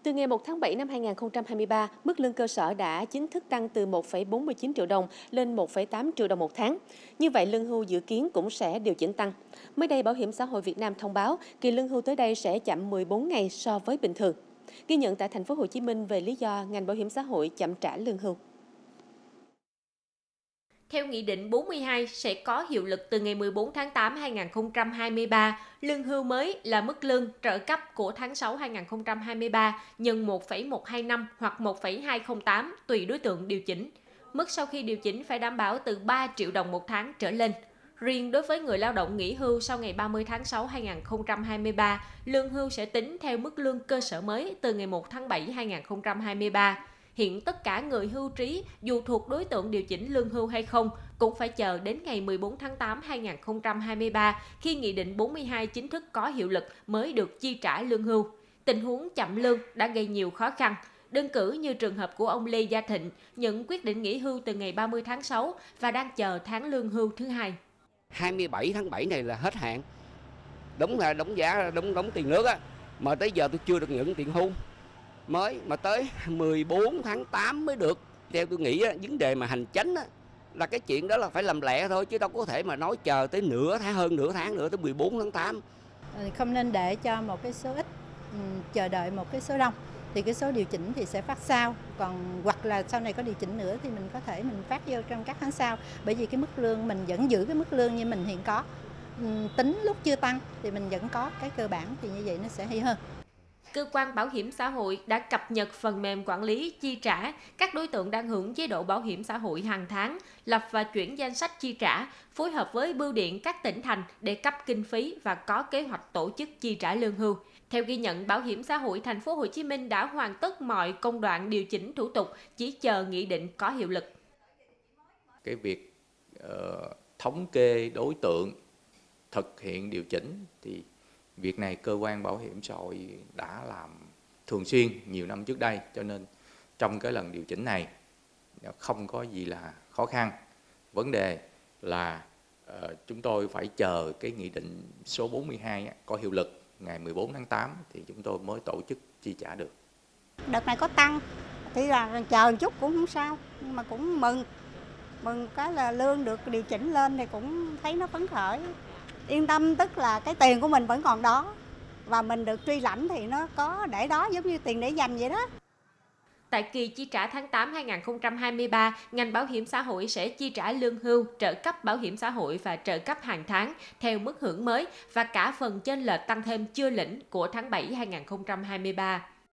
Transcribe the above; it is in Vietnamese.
Từ ngày 1 tháng 7 năm 2023, mức lương cơ sở đã chính thức tăng từ 1,49 triệu đồng lên 1,8 triệu đồng một tháng. Như vậy, lương hưu dự kiến cũng sẽ điều chỉnh tăng. Mới đây, Bảo hiểm xã hội Việt Nam thông báo kỳ lương hưu tới đây sẽ chậm 14 ngày so với bình thường. Ghi nhận tại thành phố Hồ Chí Minh về lý do ngành bảo hiểm xã hội chậm trả lương hưu. Theo Nghị định 42 sẽ có hiệu lực từ ngày 14 tháng 8 2023, lương hưu mới là mức lương trợ cấp của tháng 6 2023 nhân 1,125 hoặc 1,208 tùy đối tượng điều chỉnh. Mức sau khi điều chỉnh phải đảm bảo từ 3 triệu đồng một tháng trở lên. Riêng đối với người lao động nghỉ hưu sau ngày 30 tháng 6 2023, lương hưu sẽ tính theo mức lương cơ sở mới từ ngày 1 tháng 7 2023. Hiện tất cả người hưu trí, dù thuộc đối tượng điều chỉnh lương hưu hay không, cũng phải chờ đến ngày 14 tháng 8 2023 khi Nghị định 42 chính thức có hiệu lực mới được chi trả lương hưu. Tình huống chậm lương đã gây nhiều khó khăn. Đơn cử như trường hợp của ông Lê Gia Thịnh, nhận quyết định nghỉ hưu từ ngày 30 tháng 6 và đang chờ tháng lương hưu thứ hai. 27 tháng 7 này là hết hạn. Đúng là đóng giá, đóng tiền nước á, mà tới giờ tôi chưa được nhận tiền hưu mới, mà tới 14 tháng 8 mới được. Theo tôi nghĩ á, vấn đề mà hành chánh á, là cái chuyện đó là phải làm lẹ thôi, chứ đâu có thể mà nói chờ tới hơn nửa tháng nữa tới 14 tháng 8. Không nên để cho một cái số ít chờ đợi một cái số đông, thì cái số điều chỉnh thì sẽ phát sau, còn hoặc là sau này có điều chỉnh nữa thì mình có thể mình phát vô trong các tháng sau, bởi vì cái mức lương mình vẫn giữ cái mức lương như mình hiện có. Tính lúc chưa tăng thì mình vẫn có cái cơ bản, thì như vậy nó sẽ hay hơn. Cơ quan Bảo hiểm xã hội đã cập nhật phần mềm quản lý chi trả các đối tượng đang hưởng chế độ bảo hiểm xã hội hàng tháng, lập và chuyển danh sách chi trả, phối hợp với bưu điện các tỉnh thành để cấp kinh phí và có kế hoạch tổ chức chi trả lương hưu. Theo ghi nhận, Bảo hiểm xã hội thành phố Hồ Chí Minh đã hoàn tất mọi công đoạn điều chỉnh thủ tục, chỉ chờ nghị định có hiệu lực. Cái việc thống kê đối tượng thực hiện điều chỉnh thì việc này cơ quan bảo hiểm xã hội đã làm thường xuyên nhiều năm trước đây, cho nên trong cái lần điều chỉnh này không có gì là khó khăn. Vấn đề là chúng tôi phải chờ cái nghị định số 42 có hiệu lực ngày 14 tháng 8 thì chúng tôi mới tổ chức chi trả được. Đợt này có tăng thì là chờ một chút cũng không sao, nhưng mà cũng mừng cái là lương được điều chỉnh lên thì cũng thấy nó phấn khởi. Yên tâm, tức là cái tiền của mình vẫn còn đó và mình được truy lãnh thì nó có để đó, giống như tiền để dành vậy đó. Tại kỳ chi trả tháng 8 2023, ngành bảo hiểm xã hội sẽ chi trả lương hưu, trợ cấp bảo hiểm xã hội và trợ cấp hàng tháng theo mức hưởng mới và cả phần chênh lệch tăng thêm chưa lĩnh của tháng 7 2023.